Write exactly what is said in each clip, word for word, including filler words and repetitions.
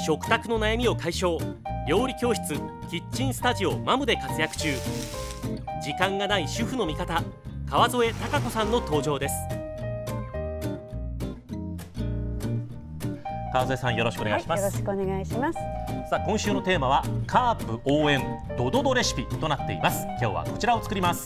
食卓の悩みを解消。料理教室キッチンスタジオマムで活躍中。時間がない主婦の味方、川添貴子さんの登場です。川添さん、よろしくお願いします。 はい、よろしくお願いします。 さあ、今週のテーマはカープ応援ドドドレシピとなっています。今日はこちらを作ります。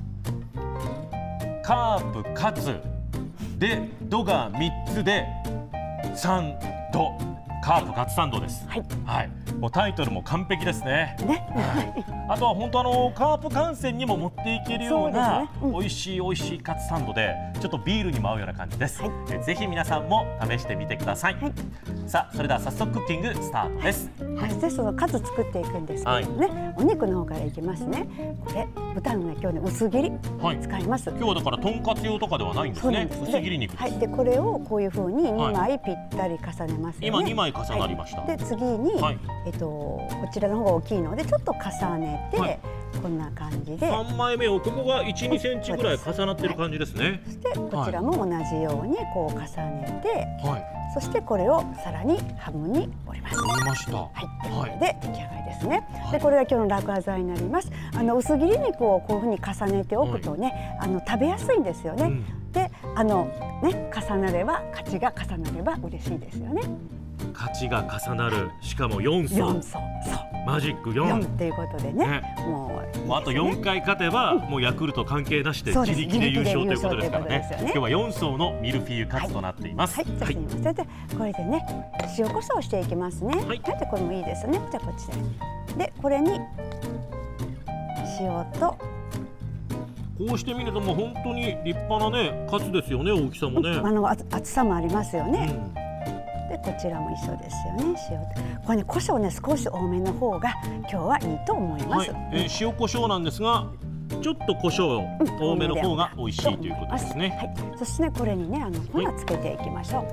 カープカツでドがみっつでサンド、カープカツサンドです。はい、はい、もうタイトルも完璧ですね。ね、はい、あとは本当あのカープ観戦にも持っていけるようなね、うん、美味しい美味しいカツサンドでちょっとビールにも合うような感じです。はい、えぜひ皆さんも試してみてください。はい、さあ、それでは早速クッキングスタートです。 はい、そしてそのカツ作っていくんですけどね、はい、お肉の方からいきますね。これ豚のね、今日ね薄切り使います。はい、 今日はだからとんかつ用とかではないんですね。薄切り肉です。はい、 でこれをこういう風ににまいぴったり重ねますよね。 今にまい重なりました。 はい、で次に、はい、えっとこちらの方が大きいのでちょっと重ねて、はい、こんな感じでさんまいめをここがいち、にセンチぐらい重なってる感じですね。はい、そしてこちらも同じようにこう重ねて、はい、そしてこれをさらに半分に折ります。 折りました。 はい、これで出来上がりですね。はい、でこれが今日の楽ワザになります。あの薄切り肉をこういうふうに重ねておくとね、はい、あの食べやすいんですよね。うん、であのね重なれば価値が重なれば嬉しいですよね。 価値が重なる、しかもよん層、 よん層、そうマジックよんっていうことでね、ね、もういいですね。 あとよんかい勝てば、うん、もうヤクルト関係なしで自力で優勝ということですからね。今日はよん層のミルフィーユカツとなっています。 はい、はい、はい、それでこれでね塩コショウしていきますね。はい、でこれもいいですね。じゃあこっちででこれに塩とこうしてみるともう本当に立派なねカツですよね。大きさもね、 あの厚さもありますよね。うん、でこちらも一緒ですよね。塩これね胡椒ね少し多めの方が今日はいいと思います。はい、 えー、塩胡椒なんですがちょっと胡椒多めの方が美味しいということですね。 はい、そしてねこれにねあの粉つけていきましょう。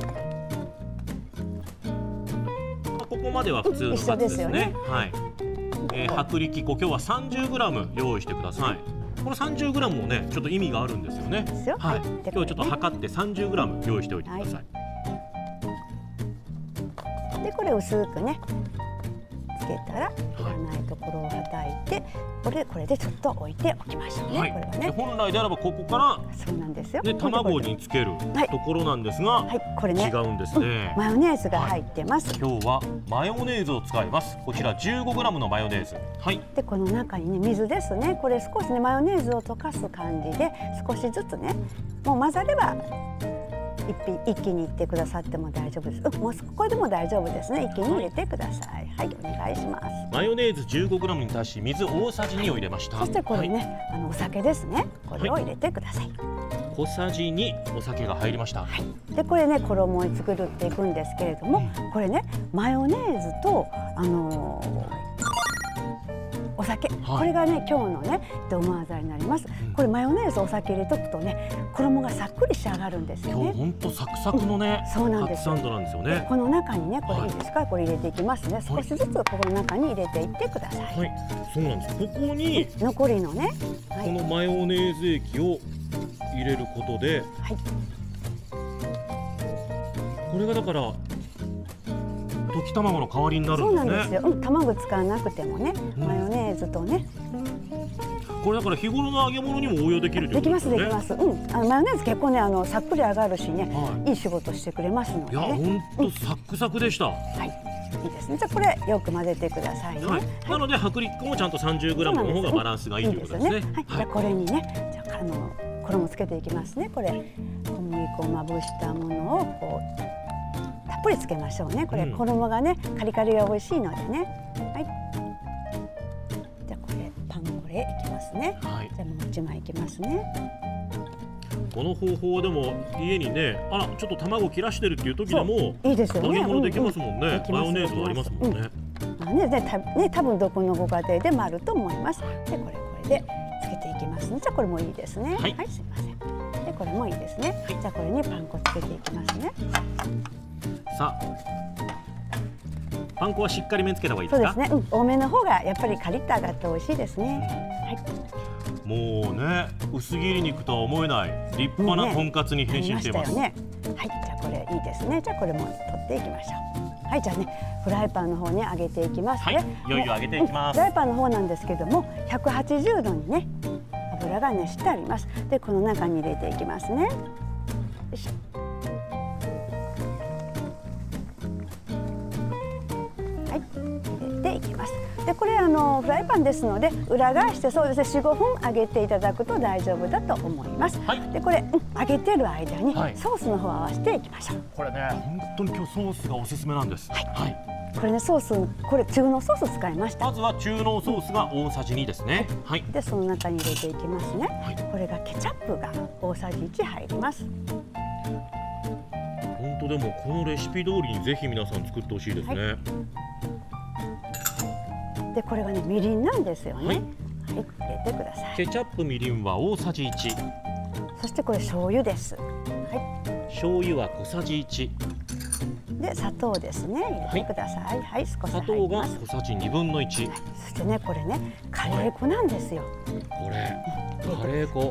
はい、ここまでは普通のカツですね。ね、はい、えー、薄力粉今日は さんじゅうグラム 用意してください。この さんじゅうグラム もねちょっと意味があるんですよね。はい、今日はちょっと測って さんじゅうグラム 用意しておいてください。はい、 でこれ薄くねつけたらいらないところをはたいて、これこれでちょっと置いておきましょうね。はい、これはね本来であればここからそうなんですよ、 ね、卵につけるところなんですが、はい、これね違うんですね。 うん、マヨネーズが入ってます。 はい、今日はマヨネーズを使います。こちら じゅうごグラム のマヨネーズ。はい、 でこの中にね水ですね。これ少しねマヨネーズを溶かす感じで少しずつねもう混ざれば一品一気にいってくださっても大丈夫です。うん、もうこれでも大丈夫ですね。一気に入れてください。はい、お願いします。 マヨネーズ じゅうごグラム に対し水大さじにを入れました。 はい、そしてこれね、はい、あのお酒ですね。これを入れてください。 小さじにお酒が入りました。はい、 でこれね衣を作っていくんですけれども、うん、これねマヨネーズとあのーお酒、はい、これがね今日のねドマーザになります。うん、これマヨネーズお酒入れとくとね衣がさっくり仕上がるんですよね。 今日本当サクサクのね、うん、そうなんです。カツサンドなんですよね。 この中にねこれいいですか、はい、これ入れていきますね。少しずつここの中に入れていってください。 はい、そうなんです。ここに残りのね、 はい、このマヨネーズ液を入れることで、はい、これがだから溶き卵の代わりになるんですね。そうなんですよ。うん、卵使わなくてもね、マヨネーズとね。これだから日頃の揚げ物にも応用できるということですね。できますできます。うん、あのマヨネーズ結構ねあのさっくり揚がるしね、はい、いい仕事してくれますので、ね。いや本当サックサクでした。うん、はい。いいですね。じゃあこれよく混ぜてくださいね。はい。はい、なので薄力粉もちゃんと さんじゅうグラム の方がバランスがいいということですね。はい。じゃあこれにね、じゃああの衣つけていきますね。これ小麦粉をまぶしたものをこう。たっぷりつけましょうね。これ、うん、衣がねカリカリが美味しいのでね。はい。じゃあこれパンこれいきますね。はい、じゃあもう一枚いきますね。この方法でも家にね、あらちょっと卵切らしてるっていう時でもいいですよね。 揚げ物できますもんね。マヨネーズがありますもんね。 まあね、ね、たね多分どこのご家庭でもあると思います。でこれこれでつけていきますね。じゃあこれもいいですね。はい、はい、すみません。でこれもいいですね。はい、じゃあこれにパン粉つけていきますね。 さあパン粉はしっかりめにつけた方がいいですか。 そうですね、うん、多めの方がやっぱりカリッと揚がって美味しいですね。 うん、はい、もうね薄切り肉とは思えない立派なとんかつに変身しています。 ね、はい、じゃあこれいいですね。じゃあこれも取っていきましょう。 はい、じゃあね、フライパンの方に揚げていきますね。 はい、いよいよ揚げていきます。 フライパンの方なんですけども、ひゃくはちじゅうどにね、油が熱してあります。で、この中に入れていきますね。よいしょ。はい、入れていきます。で、これあのフライパンですので、裏返してそうですね、よん、ごふん揚げていただくと大丈夫だと思います。はい、で、これ、うん、揚げてる間にソースの方を合わせていきましょう。 これね、本当に今日ソースがおすすめなんです。はい。はい、 これね、ソース、これ中濃ソース使いました。 まずは中濃ソースが大さじにですね。はい。 で、その中に入れていきますね。はい、これがケチャップが大さじいち入ります。 本当でもこのレシピ通りにぜひ皆さん作ってほしいですね。はい、 で、これがね、みりんなんですよね。はい、はい、入れてください。 ケチャップ、みりんは大さじいち。 そしてこれ醤油です。はい。 醤油は小さじいち。 で、砂糖ですね。入れてください。はい、はい、少し砂糖が小さじにぶんのいち。はい、 そしてね、これね、カレー粉なんですよ。 これ、カレー粉。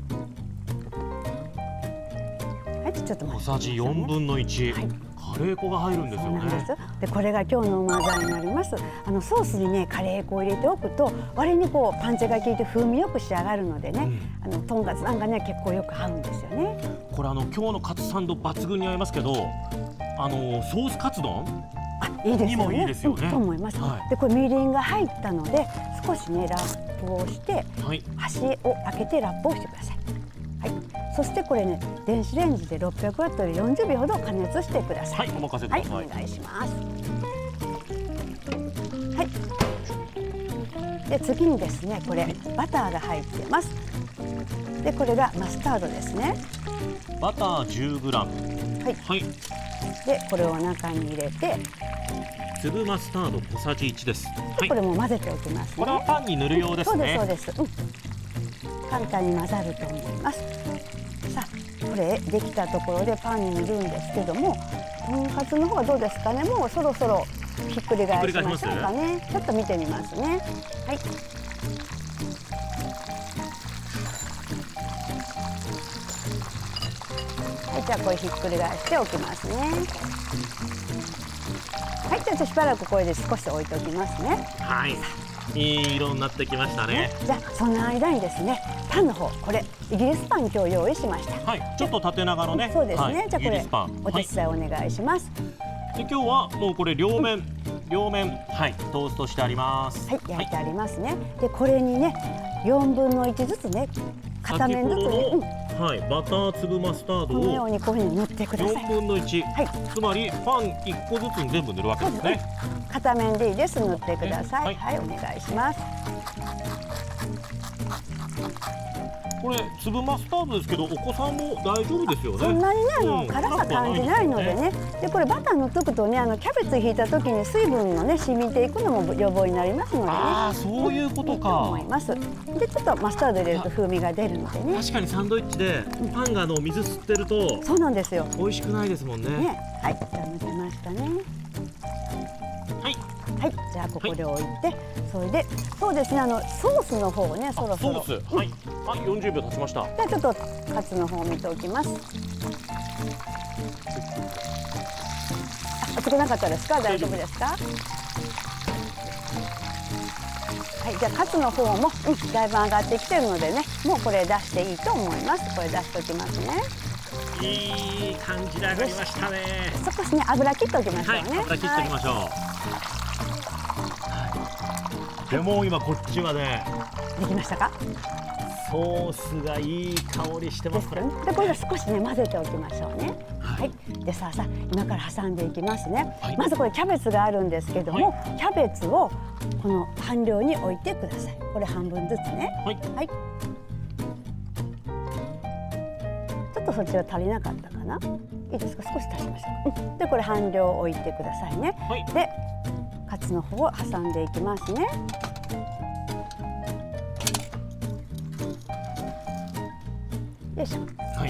はい、ちょっと小さじよんぶんのいち。はい、カレー粉が入るんですよね。 で、これが今日のうま剤になります。あのソースにね、カレー粉を入れておくと割にこうパンチが効いて風味よく仕上がるのでね、うん、あのとんかつなんかね、結構よく合うんですよね。 これあの今日のカツサンド抜群に合いますけど、あのソースカツ丼いいですよね。 にもいいですよね。 と思います。はい、で、これみりんが入ったので少しねラップをして、はい、端を開けてラップをしてください。はい、そしてこれね、電子レンジでろっぴゃくワットでよんじゅうびょうほど加熱してください。 はい、お任せください。 はい、お願いします。はい。で、次にですね、これバターが入ってます。で、これがマスタードですね。 バター じゅうグラム。はい。はい。 で、これを中に入れて。 粒マスタード小さじいちです。 はい、これも混ぜておきますね。 これはパンに塗るようですね。 そうです、そうです。うん、簡単に混ざると思います。さあ、これできたところでパンに塗るんですけども、とんかつの方はどうですかね。もうそろそろひっくり返しましょうかね。ちょっと見てみますね。はい。はい、じゃあこれひっくり返しておきますね。はい、じゃあしばらくこれで少し置いておきますね。 はい。いい色になってきましたね。ね、 じゃあその間にですね、パンの方、これイギリスパン今日用意しました。 はい、ちょっと縦長のね。 そうですね。 はい、 じゃあこれお手伝いお願いします。 はい、で、今日はもうこれ両面両面はいトーストしてあります。 はい、焼いてありますね。はい、で、これにねよんぶんのいちずつね、片面ずつね、うん、 はい、バター粒マスタードをこのようにこういうふうに塗ってください。 よんぶんのいち、はい、つまりパンいっこずつに全部塗るわけですね。 片面でいいです。塗ってください。はい、はい、お願いします。 これ粒マスタードですけど、お子さんも大丈夫ですよね。 そんなにね、あの、うん、辛さ感じないのでね。で、これバター塗っとくとね、あのキャベツ引いた時に水分のね染みていくのも予防になりますのでね。 ああ、そういうことか。 思います。で、ちょっとマスタード入れると風味が出るのでね。 確かにサンドイッチでパンがあの水吸ってると、 そうなんですよ。 美味しくないですもんね。ね、 はい、じゃあ塗けましたね。 はい。 はい、じゃあここで置いて、はい、それでそうですね、あのソースの方をね、そろそろソース、はい、はい、よんじゅうびょう経ちました。 じゃあちょっとカツの方を見ておきます。熱くなかったですか？大丈夫ですか？はい、じゃあカツの方も、うん、だいぶ上がってきてるのでね、もうこれ出していいと思います。これ出しておきますね。 いい感じで上がりましたね。 少しね、油切っておきましょうね。 はい、油切っておきましょう。はい、でも今こっちはね、 できましたか？ ソースがいい香りしてます。これ。 で、これで少しね混ぜておきましょうね。はい。はい、で、さあさあ今から挟んでいきますね。はい、まずこれキャベツがあるんですけども、はい、キャベツをこの半量に置いてください。これ半分ずつね。はい。はい。ちょっとそちら足りなかったかな。いいですか？少し足しましょう。で、これ半量置いてくださいね。はい、で、カツの方を挟んでいきますね。よいしょ。はい。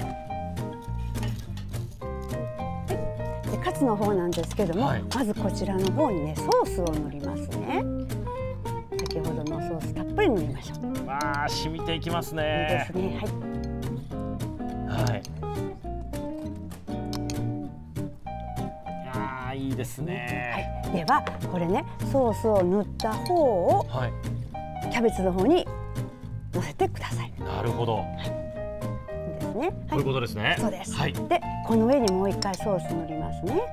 はい。で、カツの方なんですけども、はい、まずこちらの方にねソースを塗りますね。先ほどのソースたっぷり塗りましょう。 わあ、染みていきますね。 いいですね。はい。 はい。いいでですね。 はい、ではこれね、ソースを塗った方をキャベツの方に乗せてください。 なるほど。はい、 ですね。 こういうことですね。 そうです。はい。で、この上にもう一回ソース塗りますね。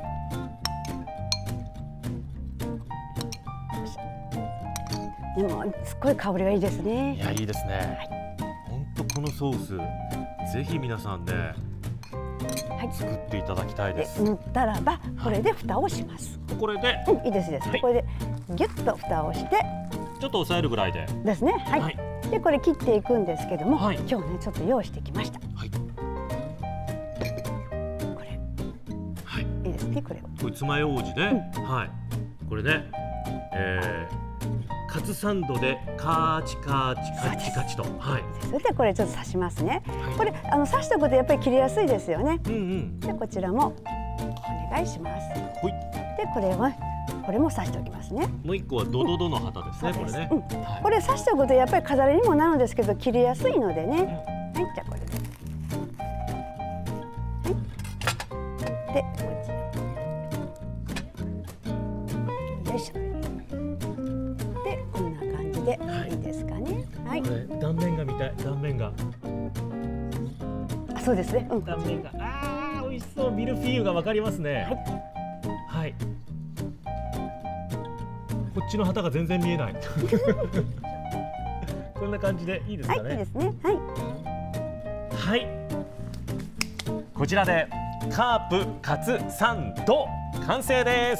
でもすっごい香りがいいですね。 いや、いいですね。本当、このソースぜひ皆さんね、はい、作っていただきたいです。 塗ったらばこれで蓋をします。 これで、 うん、いいですです。これでギュッと蓋をしてちょっと押さえるぐらいでですね。はい。でこれ切っていくんですけども、今日ねちょっと用意してきました。はい。これ。はい。いいですね、これを。 これ爪楊枝で、はい。これね、えーカツサンドでカーチカーチカチカチと、はい。 それでこれちょっと刺しますね。はい、これあの刺しておくとやっぱり切りやすいですよね。うんうん。でこちらもお願いします。はい。でこれはこれも刺しておきますね。 もう一個はドドドの旗ですね。これね。うんはい、これ刺しておくとやっぱり飾りにもなるんですけど切りやすいのでね。うん、はい、じゃあこれで。はい。でこちら。よいしょ。で、はい、いいですかね。はい。 断面が見たい。断面が。 あ、そうですね。うん、 断面が。ああ、美味しそう。ミルフィーユがわかりますね。はい。はい。こっちの旗が全然見えない。こんな感じでいいですかね。 はい、いいですね。はい。 はい。こちらでカープカツサンド完成です。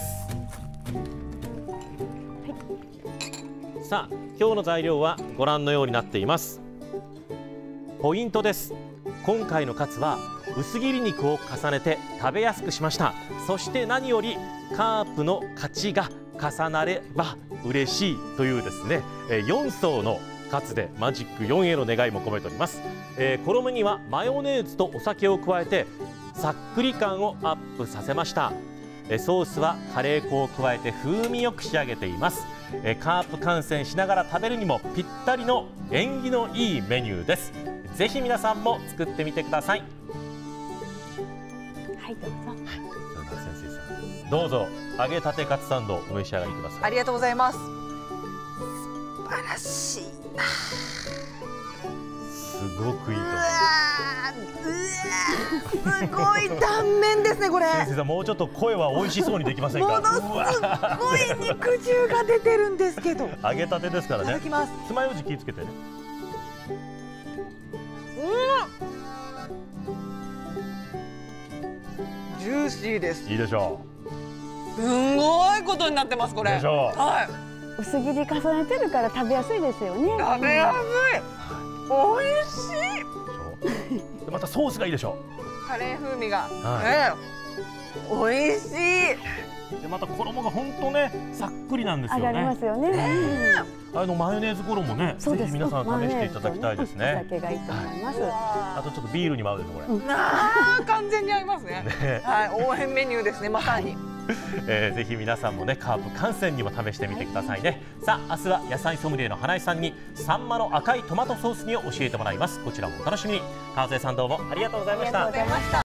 さあ、今日の材料はご覧のようになっています。ポイントです。今回のカツは薄切り肉を重ねて食べやすくしました。そして何よりカープの勝ちが重なれば嬉しいというですね、よん層のカツでマジックよんへの願いも込めております。えー、衣にはマヨネーズとお酒を加えてさっくり感をアップさせました。ソースはカレー粉を加えて風味よく仕上げています。カープ観戦しながら食べるにもぴったりの縁起のいいメニューです。ぜひ皆さんも作ってみてください。 はい、どうぞ。はい、 それでは先生さん、どうぞ揚げたてカツサンドお召し上がりください。 ありがとうございます。素晴らしいな。 すごくいいと思います。 うわ、すごい断面ですね、これ。 先生さん、もうちょっと声は美味しそうにできませんか。 ものすごい肉汁が出てるんですけど。 揚げたてですからね。 いただきます。 爪楊枝気をつけてね。 うん。ジューシーです。 いいでしょう。すんごいことになってます、これ。 でしょう。 はい。 薄切り重ねてるから食べやすいですよね。 食べやすい。美味しい。またソースがいいでしょう。カレー風味が、はい、ね、美味しい。 でまた衣が本当ねさっくりなんですよね。 上がりますよね。 うん、あのマヨネーズ衣ね、ぜひ皆さん試していただきたいですね。 お酒がいいと思います。 あとちょっとビールにも合うですこれ。 うん、ああ、完全に合いますね。ね、はい、応援メニューですね、まさに。 えー、ぜひ皆さんもねカープ観戦にも試してみてくださいね。さあ、明日は野菜ソムリエの花井さんにサンマの赤いトマトソース煮を教えてもらいます。こちらもお楽しみに。川添さん、どうもありがとうございました。